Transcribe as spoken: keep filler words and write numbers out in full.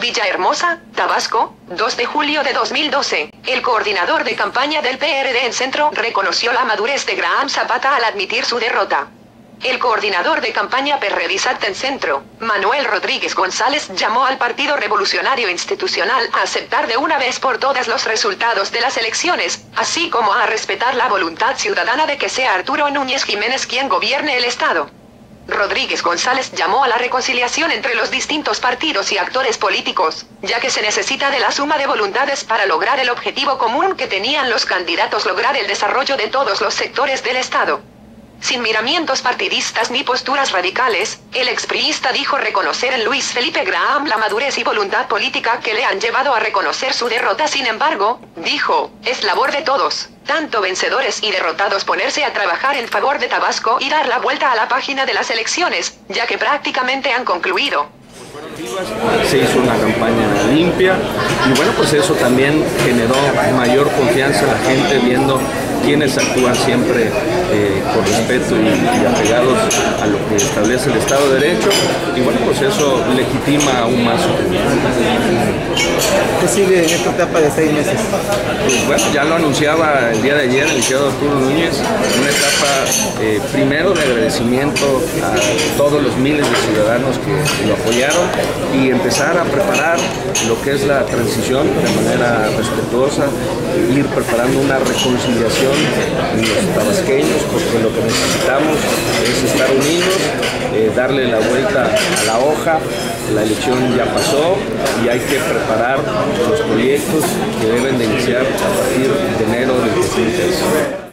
Villahermosa, Tabasco, dos de julio de dos mil doce. El coordinador de campaña del P R D en Centro reconoció la madurez de Graham Zapata al admitir su derrota. El coordinador de campaña perredista en Centro, Manuel Rodríguez González, llamó al Partido Revolucionario Institucional a aceptar de una vez por todas los resultados de las elecciones, así como a respetar la voluntad ciudadana de que sea Arturo Núñez Jiménez quien gobierne el Estado. Rodríguez González llamó a la reconciliación entre los distintos partidos y actores políticos, ya que se necesita de la suma de voluntades para lograr el objetivo común que tenían los candidatos: lograr el desarrollo de todos los sectores del Estado. Sin miramientos partidistas ni posturas radicales, el expriista dijo reconocer en Luis Felipe Graham la madurez y voluntad política que le han llevado a reconocer su derrota. Sin embargo, dijo, es labor de todos, tanto vencedores y derrotados, ponerse a trabajar en favor de Tabasco y dar la vuelta a la página de las elecciones, ya que prácticamente han concluido. Se hizo una campaña limpia y bueno, pues eso también generó mayor confianza a la gente, viendo quienes actúan siempre eh, con respeto y, y apegados a lo que establece el Estado de Derecho, y bueno, pues eso legitima aún más su opinión. ¿Qué sigue en esta etapa de seis meses? Pues bueno, ya lo anunciaba el día de ayer el licenciado Arturo Núñez, una etapa eh, primero de agradecimiento a todos los miles de ciudadanos que lo apoyaron, y empezar a preparar lo que es la transición de manera respetuosa, ir preparando una reconciliación en los tabasqueños, porque lo que necesitamos es estar unidos, eh, darle la vuelta a la hoja. La elección ya pasó y hay que preparar los proyectos que deben de iniciar a partir de enero del dos mil trece.